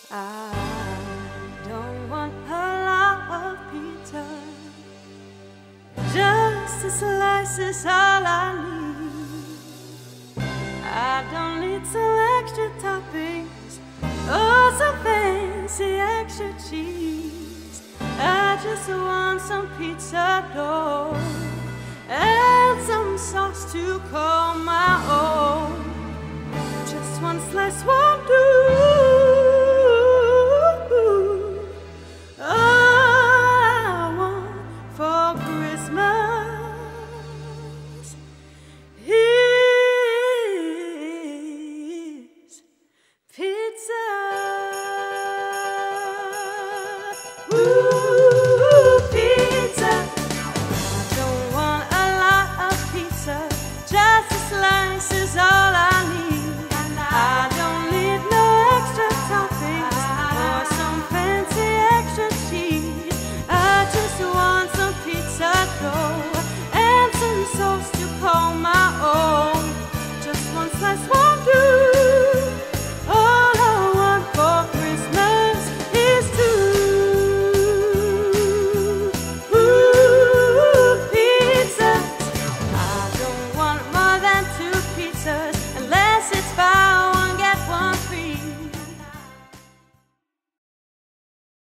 I don't want a lot of pizza. Just a slice is all I need. I don't need some extra toppings or some fancy extra cheese. I just want some pizza dough and some sauce to call my own. Just one slice won't do. Pizza. I don't want a lot of pizza, just